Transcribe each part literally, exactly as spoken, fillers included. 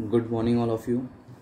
Good morning all of you.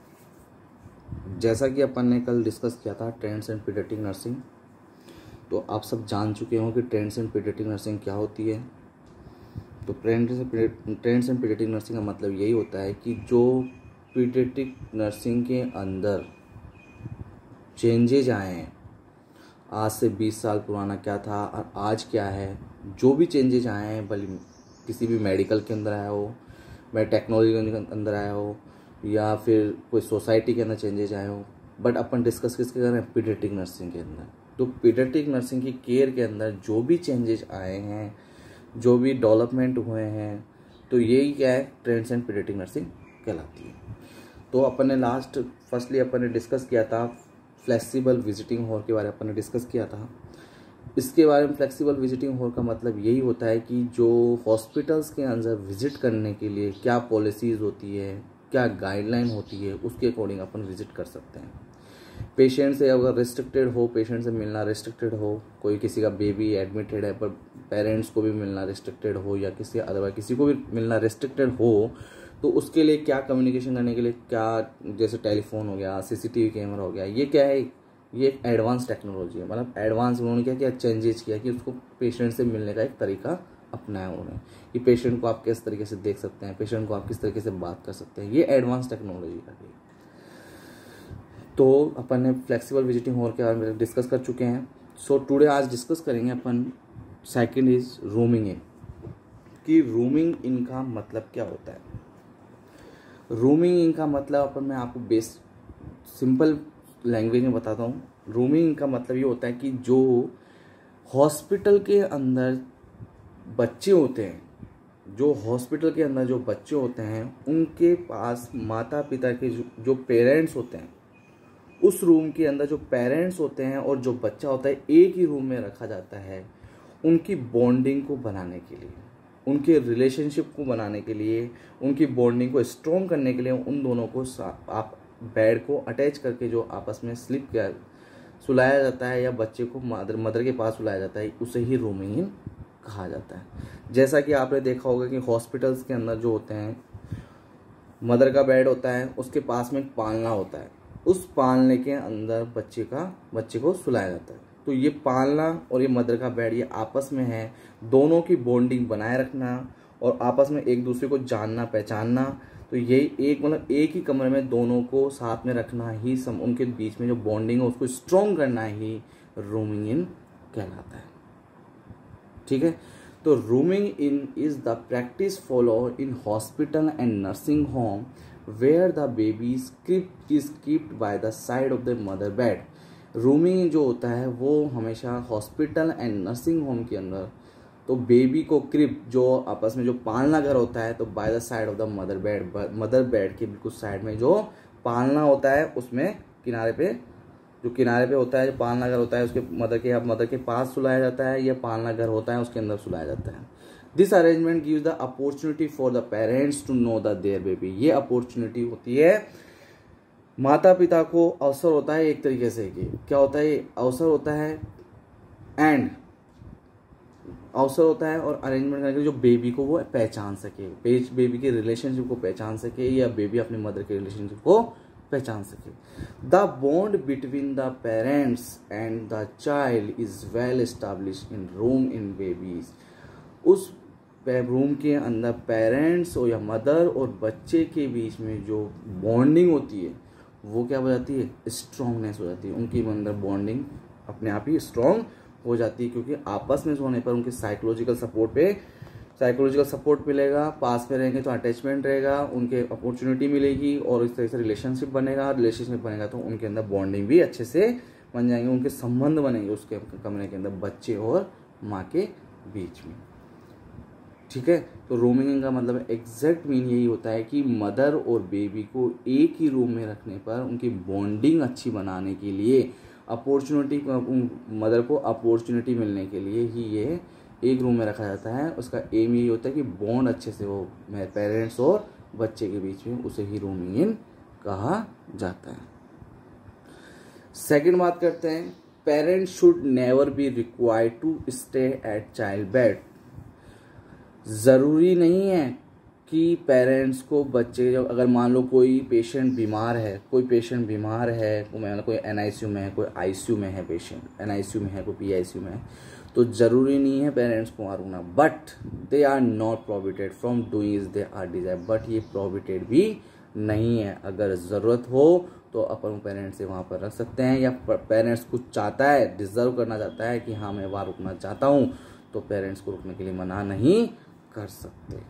जैसा कि अपन ने कल डिस्कस किया था ट्रेंड्स एंड पीडियाट्रिक नर्सिंग, तो आप सब जान चुके हो कि ट्रेंड्स एंड पीडियाट्रिक नर्सिंग क्या होती है। तो trends trends and paediatric nursing का मतलब यही होता है कि जो पीडियाट्रिक नर्सिंग के अंदर चेंजेज आए हैं, आज से बीस साल पुराना क्या था और आज क्या है, जो भी चेंजेज आए हैं, भले किसी भी मेडिकल के अंदर आया हो, मैं टेक्नोलॉजी के अंदर आया हो, या फिर कोई सोसाइटी के अंदर चेंजेज आए हो, बट अपन डिस्कस किसके कर रहे हैं, पीडियाट्रिक नर्सिंग के अंदर। तो पीडियाट्रिक नर्सिंग की केयर के अंदर जो भी चेंजेज आए हैं, जो भी डेवलपमेंट हुए हैं, तो यही क्या है, ट्रेंड्स एंड पीडियाट्रिक नर्सिंग कहलाती है। तो अपन ने लास्ट फर्स्टली अपन ने डिस्कस किया था फ्लेक्सिबल विजिटिंग हॉल के बारे में अपन ने डिस्कस किया था। इसके बारे में फ्लेक्सिबल विजिटिंग हॉल का मतलब यही होता है कि जो हॉस्पिटल्स के अंदर विजिट करने के लिए क्या पॉलिसीज़ होती है, क्या गाइडलाइन होती है, उसके अकॉर्डिंग अपन विजिट कर सकते हैं। पेशेंट से अगर रिस्ट्रिक्टेड हो, पेशेंट से मिलना रिस्ट्रिक्टेड हो, कोई किसी का बेबी एडमिटेड है पर पेरेंट्स को भी मिलना रिस्ट्रिक्टेड हो, या किसी अदरवाइज किसी को भी मिलना रिस्ट्रिक्टेड हो, तो उसके लिए क्या कम्युनिकेशन करने के लिए क्या, जैसे टेलीफोन हो गया, सीसीटीवी कैमरा हो गया, ये क्या है, ये एक एडवांस टेक्नोलॉजी है। मतलब एडवांस उन्होंने क्या किया, चेंजेस किया कि उसको पेशेंट से मिलने का एक तरीका अपनाया उन्होंने, कि पेशेंट को आप किस तरीके से देख सकते हैं, पेशेंट को आप किस तरीके से बात कर सकते हैं, ये एडवांस टेक्नोलॉजी का है। तो अपन ने फ्लेक्सिबल विजिटिंग हॉल के बारे में डिस्कस कर चुके हैं। सो टुडे आज डिस्कस करेंगे अपन सेकंड इज रूमिंग इन, कि रूमिंग इन का मतलब क्या होता है। रूमिंग इन का मतलब अपन मैं आपको बेस सिंपल लैंग्वेज में बताता हूँ। रूमिंग का मतलब ये होता है कि जो हॉस्पिटल के अंदर बच्चे होते हैं, जो हॉस्पिटल के अंदर जो बच्चे होते हैं, उनके पास माता पिता के जो, जो पेरेंट्स होते हैं, उस रूम के अंदर जो पेरेंट्स होते हैं और जो बच्चा होता है, एक ही रूम में रखा जाता है उनकी बॉन्डिंग को बनाने के लिए, उनके रिलेशनशिप को बनाने के लिए, उनकी बॉन्डिंग को स्ट्रॉन्ग करने के लिए उन दोनों को आप बेड को अटैच करके जो आपस में स्लीप किया सुलाया जाता है, या बच्चे को मदर मदर के पास सुलाया जाता है, उसे ही रूमिंग इन कहा जाता है। जैसा कि आपने देखा होगा कि हॉस्पिटल्स के अंदर जो होते हैं, मदर का बेड होता है, उसके पास में पालना होता है, उस पालने के अंदर बच्चे का बच्चे को सुलाया जाता है। तो ये पालना और ये मदर का बेड, ये आपस में है, दोनों की बॉन्डिंग बनाए रखना और आपस में एक दूसरे को जानना पहचानना। तो यही एक मतलब एक ही कमरे में दोनों को साथ में रखना ही सम, उनके बीच में जो बॉन्डिंग है उसको स्ट्रॉन्ग करना ही रूमिंग इन कहलाता है। ठीक है। तो rooming in is the practice follow in hospital and nursing home where the baby crib is keeped by the side of the mother bed. Rooming जो होता है वो हमेशा हॉस्पिटल एंड नर्सिंग होम के अंदर, तो बेबी को क्रिप जो आपस में जो पालना घर होता है, तो by the side of the mother bed, mother bed के बिल्कुल साइड में जो पालना होता है, उसमें किनारे पे जो किनारे पे होता है, जो पालना घर होता है, उसके मदर के मदर के पास सुलाया जाता है, या पालना घर होता है उसके अंदर सुलाया जाता है। This arrangement gives the opportunity for the parents to know the their baby. ये अपॉर्चुनिटी होती है, माता पिता को अवसर होता है एक तरीके से, कि क्या होता है, अवसर होता है एंड अवसर होता है और अरेंजमेंट करके जो बेबी को वो पहचान सके, बेबी के रिलेशनशिप को पहचान सके, या बेबी अपने मदर के रिलेशनशिप को पहचान सके। The bond between the parents and the child is well established in room in babies. उस रूम के अंदर पेरेंट्स और या मदर और बच्चे के बीच में जो बॉन्डिंग होती है वो क्या हो जाती है, स्ट्रॉन्गनेस हो जाती है। उनकी अंदर बॉन्डिंग अपने आप ही स्ट्रॉन्ग हो जाती है, क्योंकि आपस में होने पर उनके साइकोलॉजिकल सपोर्ट पे साइकोलॉजिकल सपोर्ट मिलेगा, पास में रहेंगे तो अटैचमेंट रहेगा, उनके अपॉर्चुनिटी मिलेगी और इस तरह से रिलेशनशिप बनेगा। रिलेशनशिप बनेगा तो उनके अंदर बॉन्डिंग भी अच्छे से बन जाएंगे, उनके संबंध बनेंगे उसके कमरे के अंदर बच्चे और माँ के बीच में। ठीक है। तो रूमिंग का मतलब एग्जैक्ट मीन यही होता है कि मदर और बेबी को एक ही रूम में रखने पर उनकी बॉन्डिंग अच्छी बनाने के लिए, अपॉर्चुनिटी मदर को अपॉर्चुनिटी मिलने के लिए ही ये एक रूम में रखा जाता है। उसका एम यही होता है कि बॉन्ड अच्छे से हो पेरेंट्स और बच्चे के बीच में, उसे ही रूमिंग इन कहा जाता है। सेकंड बात करते हैं, parents should never be required to stay at child bed. ज़रूरी नहीं है कि पेरेंट्स को बच्चे जब अगर मान लो कोई पेशेंट बीमार है कोई पेशेंट बीमार है कोई कोई एन आई सी यू में है, कोई आई सी यू में है, patient N I C U में है, कोई पी आई सी यू में है, तो ज़रूरी नहीं है पेरेंट्स को वहाँ रुकना, but they are not prohibited from doing they are desire, but ये प्रोहिबिटेड भी नहीं है। अगर ज़रूरत हो तो अपन पेरेंट्स से वहाँ पर रख सकते हैं, या पेरेंट्स कुछ चाहता है, डिज़र्व करना चाहता है कि हाँ मैं वहाँ रुकना चाहता हूँ, तो पेरेंट्स को रुकने के लिए मना नहीं कर सकते।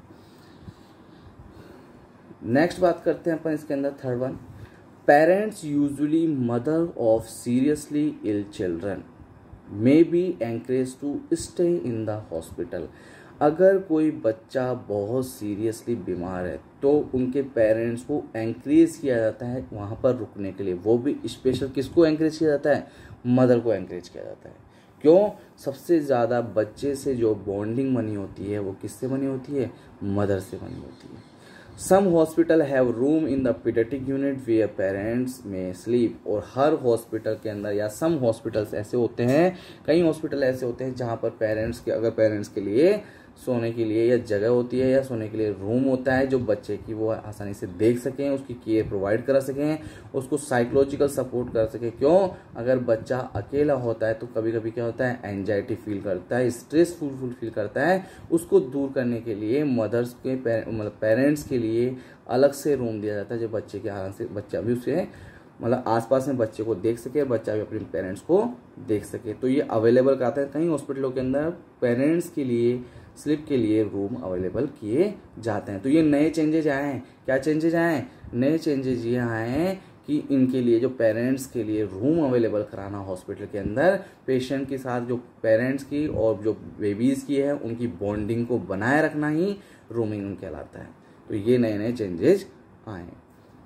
नेक्स्ट बात करते हैं अपन इसके अंदर third one, parents usually mother of seriously ill children may be encourage to stay in the hospital. अगर कोई बच्चा बहुत सीरियसली बीमार है तो उनके पेरेंट्स को एनकरेज किया जाता है वहाँ पर रुकने के लिए, वो भी स्पेशल किसको एनकरेज किया जाता है, मदर को एनकरेज किया जाता है। क्यों? सबसे ज़्यादा बच्चे से जो बॉन्डिंग बनी होती है वो किससे बनी होती है, मदर से बनी होती है। Some hospital have room in the pediatric unit where parents may sleep, और हर हॉस्पिटल के अंदर या सम हॉस्पिटल्स ऐसे होते हैं, कई हॉस्पिटल ऐसे होते हैं जहाँ पर पेरेंट्स के अगर पेरेंट्स के लिए सोने के लिए या जगह होती है या सोने के लिए रूम होता है जो बच्चे की वो आसानी से देख सकें, उसकी केयर प्रोवाइड करा सकें, उसको साइकोलॉजिकल सपोर्ट कर सकें। क्यों? अगर बच्चा अकेला होता है तो कभी कभी क्या होता है, एंजाइटी फील करता है, स्ट्रेसफुल फील करता है, उसको दूर करने के लिए मदर्स के मतलब पेरेंट्स के लिए अलग से रूम दिया जाता है जो बच्चे के आराम से बच्चा भी उसे मतलब आसपास में बच्चे को देख सके, बच्चा भी अपने पेरेंट्स को देख सके। तो ये अवेलेबल कराते हैं, कई हॉस्पिटलों के अंदर पेरेंट्स के लिए स्लीप के लिए रूम अवेलेबल किए जाते हैं। तो ये नए चेंजेज आए हैं। क्या चेंजेज आए हैं? नए चेंजेज ये आए हैं कि इनके लिए जो पेरेंट्स के लिए रूम अवेलेबल कराना हॉस्पिटल के अंदर, पेशेंट के साथ जो पेरेंट्स की और जो बेबीज़ की है उनकी बॉन्डिंग को बनाए रखना ही रूमिंग कहलाता है। तो ये नए नए चेंजेज आए हैं।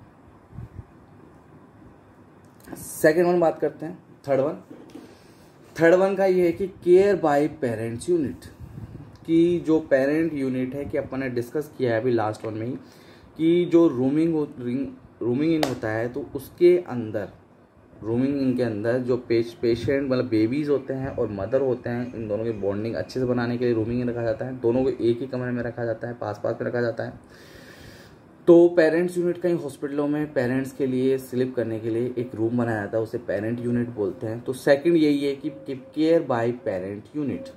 सेकेंड वन बात करते हैं, थर्ड वन थर्ड वन का ये है कि केयर बाय पेरेंट्स यूनिट, कि जो पेरेंट यूनिट है कि अपन ने डिस्कस किया है अभी लास्ट वन में ही कि जो रूमिंग हो रूमिंग इन होता है तो उसके अंदर रूमिंग इन के अंदर जो पेश पेशेंट मतलब बेबीज़ होते हैं और मदर होते हैं, इन दोनों की बॉन्डिंग अच्छे से बनाने के लिए रूमिंग इन रखा जाता है। दोनों को एक ही कमरे में रखा जाता है, पास पास में रखा जाता है। तो पेरेंट्स यूनिट कई हॉस्पिटलों में पेरेंट्स के लिए स्लीप करने के लिए एक रूम बनाया जाता है, उसे पेरेंट यूनिट बोलते हैं। तो सेकंड यही है कि केयर बाय पेरेंट यूनिट,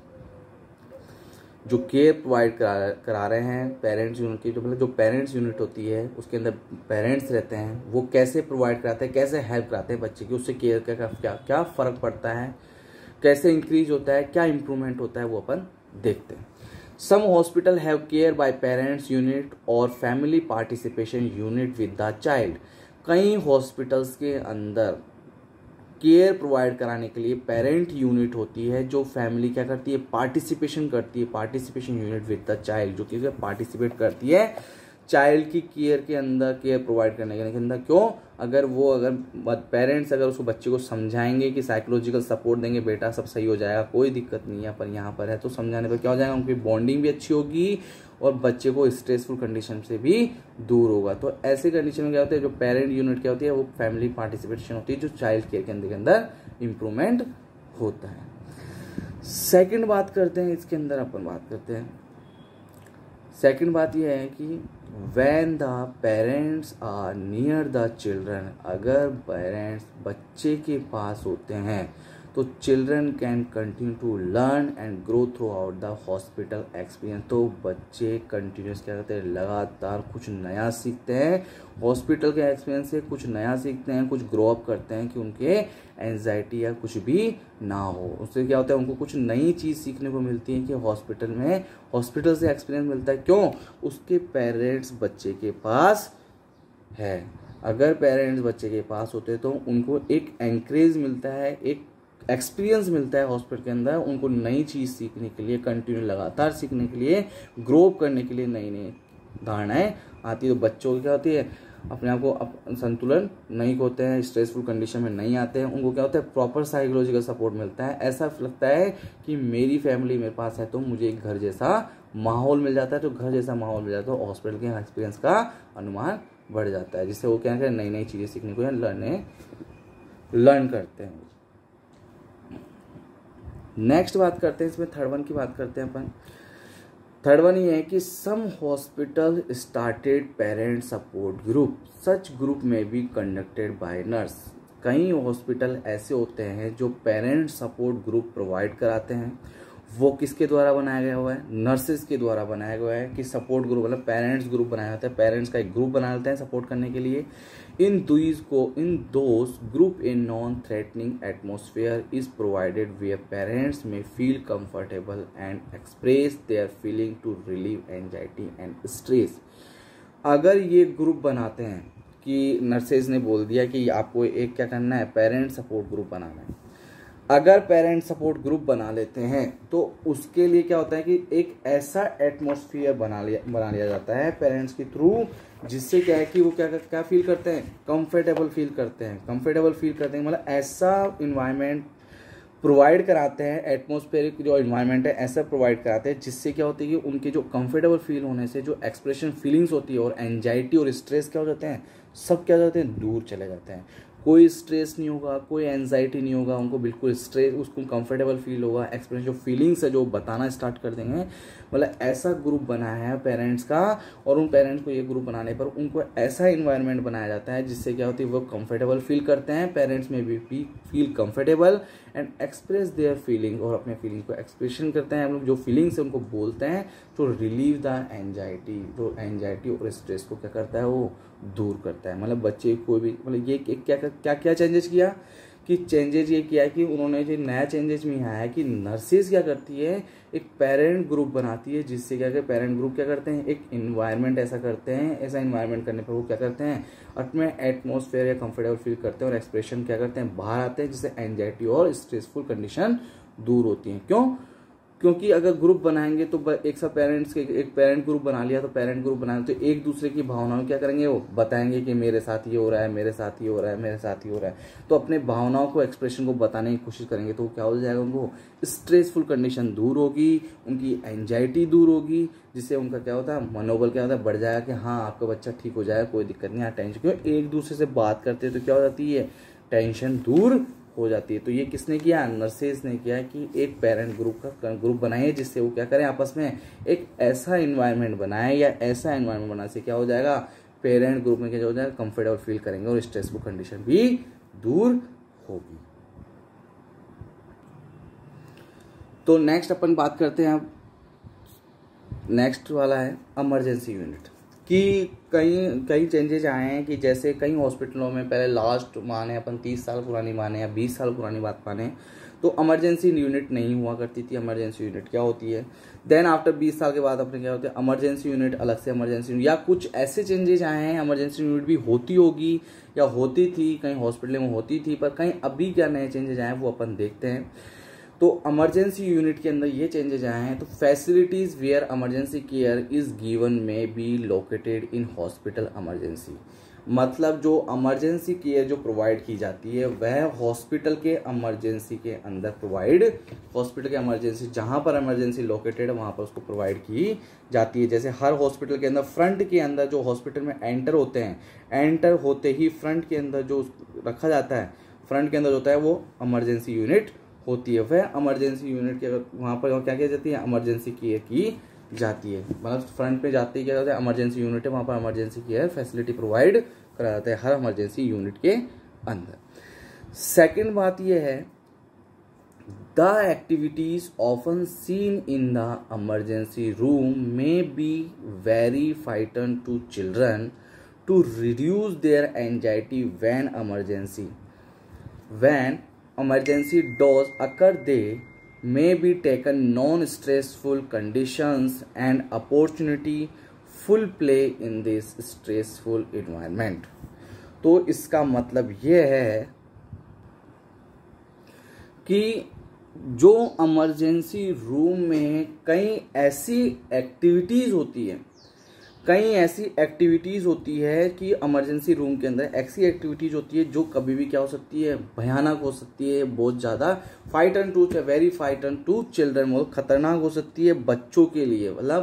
जो केयर प्रोवाइड करा करा रहे हैं पेरेंट्स यूनिट की, जो मतलब जो पेरेंट्स यूनिट होती है उसके अंदर पेरेंट्स रहते हैं, वो कैसे प्रोवाइड कराते हैं, कैसे हेल्प कराते हैं बच्चे की, उससे केयर का क्या क्या फ़र्क पड़ता है, कैसे इंक्रीज होता है, क्या इंप्रूवमेंट होता है, वो अपन देखते हैं। Some hospital have care by parents unit और family participation unit with the child. कई हॉस्पिटल्स के अंदर केयर प्रोवाइड कराने के लिए पेरेंट यूनिट होती है जो फैमिली क्या करती है, पार्टिसिपेशन करती है, participation unit with the child, जो कि पार्टिसिपेट करती है चाइल्ड की केयर के अंदर, केयर प्रोवाइड करने के अंदर। क्यों? अगर वो अगर पेरेंट्स अगर उसको बच्चे को समझाएंगे कि साइकोलॉजिकल सपोर्ट देंगे, बेटा सब सही हो जाएगा, कोई दिक्कत नहीं है, पर यहाँ पर है, तो समझाने पर क्या हो जाएगा, उनकी बॉन्डिंग भी अच्छी होगी और बच्चे को स्ट्रेसफुल कंडीशन से भी दूर होगा। तो ऐसे कंडीशन में क्या होता है, जो पेरेंट यूनिट क्या होती है वो फैमिली पार्टिसिपेशन होती है, जो चाइल्ड केयर के अंदर के अंदर इम्प्रूवमेंट होता है। सेकंड बात करते हैं इसके अंदर अपन बात करते हैं सेकंड बात यह है कि when the parents are near the children, अगर पेरेंट्स बच्चे के पास होते हैं तो children can continue to learn and grow throughout the hospital experience. तो बच्चे कंटिन्यूस क्या करते हैं, लगातार कुछ नया सीखते हैं, हॉस्पिटल के एक्सपीरियंस से कुछ नया सीखते हैं, कुछ ग्रो अप करते हैं कि उनके एंजाइटी या कुछ भी ना हो। उससे क्या होता है, उनको कुछ नई चीज़ सीखने को मिलती है कि हॉस्पिटल में हॉस्पिटल से एक्सपीरियंस मिलता है। क्यों? उसके पेरेंट्स बच्चे के पास है। अगर पेरेंट्स बच्चे के पास होते तो उनको एक एनकरेज मिलता है, एक एक्सपीरियंस मिलता है हॉस्पिटल के अंदर, उनको नई चीज़ सीखने के लिए, कंटिन्यू लगातार सीखने के लिए, ग्रो करने के लिए नई नई धारणाएं आती है। तो बच्चों की क्या होती है, अपने आप को अप, संतुलन नहीं होते हैं, स्ट्रेसफुल कंडीशन में नहीं आते हैं, उनको क्या होता है, प्रॉपर साइकोलॉजिकल सपोर्ट मिलता है। ऐसा लगता है कि मेरी फैमिली मेरे पास है तो मुझे एक घर जैसा माहौल मिल जाता है। तो घर जैसा माहौल मिल जाता है तो हॉस्पिटल के एक्सपीरियंस का अनुमान बढ़ जाता है, जिससे वो क्या है, नई नई चीज़ें सीखने को लर्न लर्न करते हैं। नेक्स्ट बात करते हैं इसमें थर्ड वन की बात करते हैं अपन थर्ड वन ये है कि some hospital started parent support group, such group may be conducted by nurse. कई हॉस्पिटल ऐसे होते हैं जो पेरेंट सपोर्ट ग्रुप प्रोवाइड कराते हैं, वो किसके द्वारा बनाया गया हुआ है, नर्सेज के द्वारा बनाया गया है कि सपोर्ट ग्रुप मतलब पेरेंट्स ग्रुप बनाया जाता है, पेरेंट्स का एक ग्रुप बना लेते हैं सपोर्ट करने के लिए। इन दूज को in those group in non threatening atmosphere is provided where parents may feel comfortable and express their feeling to relieve anxiety and stress. अगर ये ग्रुप बनाते हैं कि नर्सेज ने बोल दिया कि आपको एक क्या करना है, पेरेंट सपोर्ट ग्रुप बनाना है, अगर पेरेंट सपोर्ट ग्रुप बना लेते हैं तो उसके लिए क्या होता है कि एक ऐसा एटमॉस्फेयर बना लिया बना लिया जाता है पेरेंट्स के थ्रू, जिससे क्या है कि वो क्या क्या फील करते हैं, कंफर्टेबल फील करते हैं कंफर्टेबल फील करते हैं मतलब ऐसा इन्वायरमेंट प्रोवाइड कराते हैं, एटमॉस्फेरिक जो इन्वायरमेंट है ऐसा प्रोवाइड कराते हैं जिससे क्या होती है कि उनके जो कंफर्टेबल फील होने से जो एक्सप्रेशन फीलिंग्स होती है और एंजाइटी और स्ट्रेस क्या हो जाते हैं, सब क्या हो जाते हैं, दूर चले जाते हैं। कोई स्ट्रेस नहीं होगा, कोई एंजाइटी नहीं होगा, उनको बिल्कुल स्ट्रेस उसको कंफर्टेबल फील होगा, एक्सप्रेशन जो फीलिंग्स है जो बताना स्टार्ट कर देंगे। मतलब ऐसा ग्रुप बनाया है पेरेंट्स का, और उन पेरेंट्स को ये ग्रुप बनाने पर उनको ऐसा इन्वायरमेंट बनाया जाता है जिससे क्या होती है वो कंफर्टेबल फील करते हैं, पेरेंट्स में भी feel comfortable and express their feeling, और अपने फीलिंग को एक्सप्रेशन करते हैं, हम लोग जो फीलिंग्स है उनको बोलते हैं, तो रिलीव द एंजाइटी, जो एंजाइटी और स्ट्रेस को क्या करता है वो दूर करता है। मतलब बच्चे कोई भी मतलब ये क्या क्या क्या चेंजेस किया कि चेंजेस ये किया है कि उन्होंने जो नया चेंजेस में आया है कि नर्सेज क्या करती है, एक पेरेंट ग्रुप बनाती है, जिससे क्या कि पेरेंट ग्रुप क्या करते हैं, एक इन्वायरमेंट ऐसा करते हैं, ऐसा इन्वायरमेंट करने पर वो क्या करते हैं, अपने एटमॉस्फेयर या कंफर्टेबल फील करते हैं और एक्सप्रेशन क्या करते हैं, बाहर आते हैं, जिससे एंजाइटी और स्ट्रेसफुल कंडीशन दूर होती हैं। क्यों? क्योंकि अगर ग्रुप बनाएंगे तो एक साथ पेरेंट्स के एक पेरेंट ग्रुप बना लिया, तो पेरेंट ग्रुप बनाए तो एक दूसरे की भावनाओं क्या करेंगे, वो बताएंगे कि मेरे साथ ये हो रहा है, मेरे साथ ये हो रहा है, मेरे साथ ये हो रहा है, तो अपने भावनाओं को एक्सप्रेशन को बताने की कोशिश करेंगे, तो क्या हो जाएगा, उनको स्ट्रेसफुल कंडीशन दूर होगी, उनकी एंजाइटी दूर होगी, जिससे उनका क्या होता है, मनोबल क्या होता है, बढ़ जाएगा कि हाँ आपका बच्चा ठीक हो जाएगा, कोई दिक्कत नहीं है, टेंशन क्यों, एक दूसरे से बात करते हैं तो क्या हो जाती है, टेंशन दूर हो जाती है। तो ये किसने किया, नर्सेज ने किया कि एक पेरेंट ग्रुप का ग्रुप बनाए, जिससे वो क्या करें, आपस में एक ऐसा इन्वायरमेंट बनाए या ऐसा इन्वायरमेंट बनाने से क्या हो जाएगा, पेरेंट ग्रुप में क्या हो जाएगा, कंफर्टेबल फील करेंगे और स्ट्रेसफुल कंडीशन भी दूर होगी। तो नेक्स्ट अपन बात करते हैं, अब नेक्स्ट वाला है इमरजेंसी यूनिट कि कई कई चेंजेस आए हैं कि जैसे कई हॉस्पिटलों में पहले लास्ट माने अपन तीस साल पुरानी माने या बीस साल पुरानी बात माने तो इमरजेंसी यूनिट नहीं हुआ करती थी। इमरजेंसी यूनिट क्या होती है, देन आफ्टर बीस साल के बाद अपने क्या होते हैं, इमरजेंसी यूनिट अलग से इमरजेंसी यूनिट, या कुछ ऐसे चेंजेस आए हैं, इमरजेंसी यूनिट भी होती होगी या होती थी, कहीं हॉस्पिटल में होती थी, पर कहीं अभी क्या नए चेंजेस आए हैं वो अपन देखते हैं। तो इमरजेंसी यूनिट के अंदर ये चेंजेस आए हैं, तो facilities where emergency care is given may be located in hospital emergency, मतलब जो इमरजेंसी केयर जो प्रोवाइड की जाती है वह हॉस्पिटल के इमरजेंसी के अंदर प्रोवाइड, हॉस्पिटल के इमरजेंसी जहां पर इमरजेंसी लोकेटेड है वहां पर उसको प्रोवाइड की जाती है। जैसे हर हॉस्पिटल के अंदर फ्रंट के अंदर जो हॉस्पिटल में एंटर होते हैं, एंटर होते ही फ्रंट के अंदर जो रखा जाता है, फ्रंट के अंदर होता है वो इमरजेंसी यूनिट होती है, वह इमरजेंसी यूनिट के वहाँ पर क्या किया जाती है, इमरजेंसी केयर की जाती है। मतलब फ्रंट पे जाते ही क्या होता है, इमरजेंसी यूनिट है, वहाँ पर इमरजेंसी केयर फैसिलिटी प्रोवाइड करा जाता है हर इमरजेंसी यूनिट के अंदर। सेकंड बात यह है, the activities often seen in the emergency room may be very frighten to children to reduce their anxiety when emergency when emergency does occur, they may be taken non-stressful conditions and opportunity full play in this stressful environment। तो इसका मतलब ये है कि जो emergency room में कई ऐसी एक्टिविटीज होती है, कई ऐसी एक्टिविटीज़ होती है कि इमरजेंसी रूम के अंदर ऐसी एक्टिविटीज़ होती है जो कभी भी क्या हो सकती है, भयानक हो सकती है, बहुत ज़्यादा frighten to very frighten to children, बहुत खतरनाक हो सकती है बच्चों के लिए। मतलब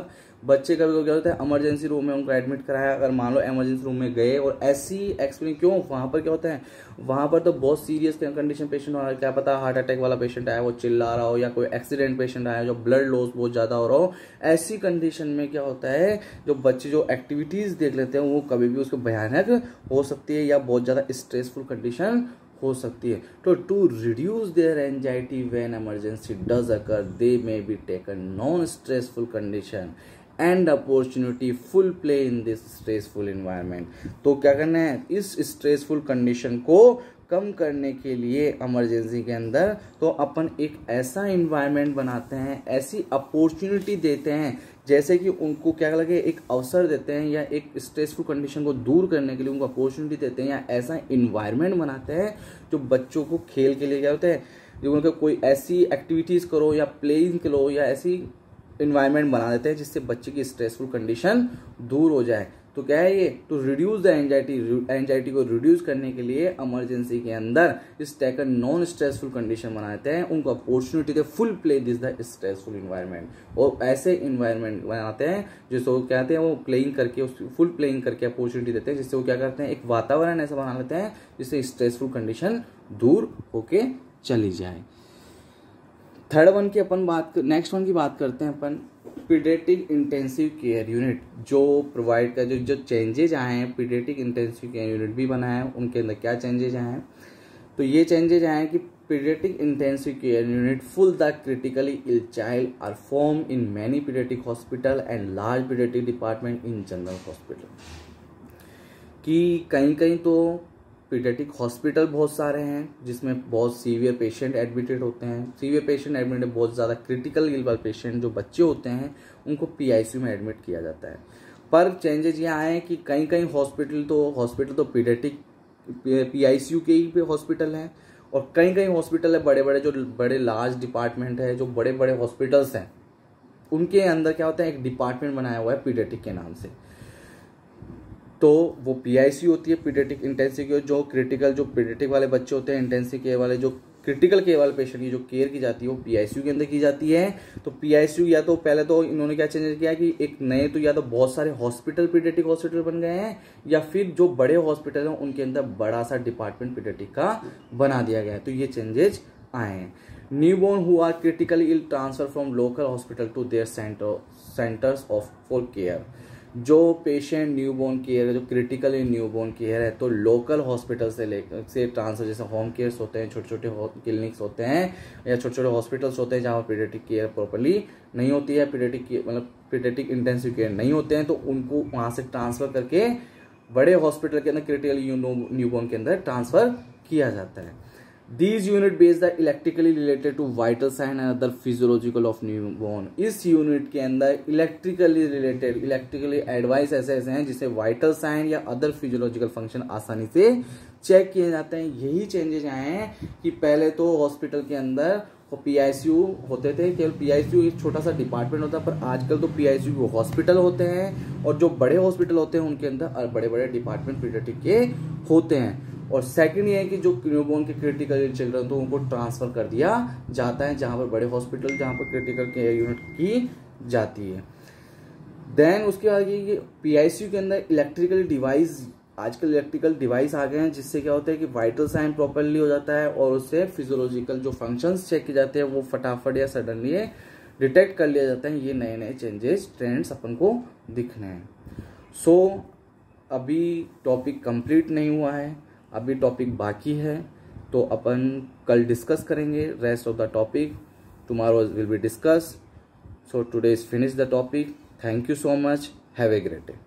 बच्चे कभी कभी क्या होता है इमरजेंसी रूम में उनको एडमिट कराया, अगर मान लो इमरजेंसी रूम में गए और ऐसी एक्सपीरियंस क्यों वहाँ पर क्या होता है, वहाँ पर तो बहुत सीरियस कंडीशन पेशेंट हो रहा है, क्या पता हार्ट अटैक वाला पेशेंट आया वो चिल्ला रहा हो, या कोई एक्सीडेंट पेशेंट आया जो ब्लड लॉस बहुत ज़्यादा हो रहा हो। ऐसी कंडीशन में क्या होता है, जो बच्चे जो एक्टिविटीज़ देख लेते हैं वो कभी भी उसको भयानक हो सकती है या बहुत ज़्यादा स्ट्रेसफुल कंडीशन हो सकती है। तो to reduce their anxiety when emergency does occur they may be taken non stressful condition and opportunity full play in this stressful environment. तो क्या करना है, इस स्ट्रेसफुल कंडीशन को कम करने के लिए इमरजेंसी के अंदर तो अपन एक ऐसा इन्वायरमेंट बनाते हैं, ऐसी अपॉर्चुनिटी देते हैं, जैसे कि उनको क्या लगे एक अवसर देते हैं या एक स्ट्रेसफुल कंडीशन को दूर करने के लिए उनको अपॉर्चुनिटी देते हैं, या ऐसा इन्वायरमेंट बनाते हैं जो बच्चों को खेल के लिए क्या होता है, जो उनको कोई ऐसी एक्टिविटीज़ करो या प्लेइंग करो या ऐसी इन्वायरमेंट बना देते हैं जिससे बच्चे की स्ट्रेसफुल कंडीशन दूर हो जाए। तो क्या है ये, to reduce the anxiety, anxiety को रिड्यूस करने के लिए इमरजेंसी के अंदर इस टेकन नॉन स्ट्रेसफुल कंडीशन बनाते हैं, उनको अपॉर्चुनिटी दे full play this the stressful environment, और ऐसे इन्वायरमेंट बनाते हैं जिसको क्या कहते हैं वो प्लेइंग करके उस फुल प्लेइंग करके अपॉर्चुनिटी देते हैं, जिससे वो क्या करते हैं एक वातावरण ऐसा बना लेते हैं जिससे स्ट्रेसफुल कंडीशन दूर होके चली जाए। थर्ड वन की अपन बात, नेक्स्ट वन की बात करते हैं अपन, पीडियाट्रिक इंटेंसिव केयर यूनिट जो प्रोवाइड कर जो जो चेंजेज आए हैं, पीडियाट्रिक इंटेंसिव केयर यूनिट भी बना है, उनके अंदर क्या चेंजेज आए हैं। तो ये चेंजेज आए हैं कि pediatric intensive care unit full the critically ill child are form in many pediatric hospital and large pediatric department in general hospital. कि कहीं कहीं तो पीडियाट्रिक हॉस्पिटल बहुत सारे हैं जिसमें बहुत सीवियर पेशेंट एडमिटेड होते हैं, सीवियर पेशेंट एडमिटेड बहुत ज़्यादा क्रिटिकल इल वाले पेशेंट जो बच्चे होते हैं उनको पीआईसीयू में एडमिट किया जाता है। पर चेंजेस ये आए हैं कि कहीं कहीं हॉस्पिटल तो हॉस्पिटल तो पीडियाट्रिक पीआईसीयू के ही पे हॉस्पिटल हैं, और कहीं कहीं हॉस्पिटल है बड़े बड़े जो बड़े लार्ज डिपार्टमेंट है, जो बड़े बड़े हॉस्पिटल्स हैं उनके अंदर क्या होता है एक डिपार्टमेंट बनाया हुआ है पीडियाट्रिक के नाम से। तो वो पीआईसीयू होती है पीडियाट्रिक इंटेंसिव केयर, जो क्रिटिकल जो पीडियाट्रिक वाले बच्चे होते हैं, इंटेंसिव केयर वाले जो क्रिटिकल केयर वाले पेशेंट की जो केयर की जाती है वो पीआईसीयू के अंदर की जाती है। तो पीआईसीयू या तो पहले तो इन्होंने क्या चेंज किया कि एक नए तो या तो बहुत सारे हॉस्पिटल पीडियाट्रिक हॉस्पिटल बन गए हैं, या फिर जो बड़े हॉस्पिटल हैं उनके अंदर बड़ा सा डिपार्टमेंट पीडियाट्रिक का बना दिया गया है। तो ये चेंजेज आए हैं। Newborn who are critically ill transfer from local hospital to their center centers of for care. जो पेशेंट न्यूबॉर्न केयर है, जो क्रिटिकली न्यूबॉर्न केयर है, तो लोकल हॉस्पिटल से लेकर से ट्रांसफर, जैसे होम केयर्स होते हैं, छोटे छोटे क्लिनिक्स होते हैं या छोटे छोटे हॉस्पिटल्स होते हैं जहाँ पर पीडियाट्रिक केयर प्रॉपर्ली नहीं होती है, पीडियाट्रिक मतलब पीडियाट्रिक इंटेंसिव केयर नहीं होते हैं, तो उनको वहाँ से ट्रांसफर करके बड़े हॉस्पिटल के अंदर क्रिटिकली न्यूबॉर्न के अंदर ट्रांसफर किया जाता है। These unit based are electrically related to vital sign and other physiological of newborn। इस यूनिट के अंदर इलेक्ट्रिकली रिलेटेड इलेक्ट्रिकली एडवाइस ऐसे ऐसे हैं जिससे वाइटल साइन या अदर फिजियोलॉजिकल फंक्शन आसानी से चेक किए जाते हैं। यही चेंजेस आए हैं कि पहले तो हॉस्पिटल के अंदर पीआईसीयू होते थे, केवल पीआईसीयू एक छोटा सा डिपार्टमेंट होता है, पर आजकल तो पीआईसीयू हॉस्पिटल होते हैं, और जो बड़े हॉस्पिटल होते हैं उनके अंदर बड़े बड़े डिपार्टमेंट पीडियाट्रिक के होते हैं। और सेकंड ये है कि जो न्यूबॉर्न के क्रिटिकल चिल्ड्रन तो उनको ट्रांसफर कर दिया जाता है जहां पर बड़े हॉस्पिटल जहां पर क्रिटिकल केयर यूनिट की जाती है। देन उसके बाद ये पीआईसीयू के अंदर इलेक्ट्रिकल डिवाइस, आजकल इलेक्ट्रिकल डिवाइस आ गए हैं जिससे क्या होता है कि वाइटल साइन प्रॉपरली हो जाता है और उससे फिजियोलॉजिकल जो फंक्शंस चेक किए जाते हैं वो फटाफट या सडनली डिटेक्ट कर लिया जाता है। ये नए नए चेंजेस ट्रेंड्स अपन को दिखने हैं। सो so, अभी टॉपिक कंप्लीट नहीं हुआ है, अभी टॉपिक बाकी है, तो अपन कल डिस्कस करेंगे rest of the topic. Tomorrow will be discuss. So today is finish the topic. Thank you so much. Have a great day.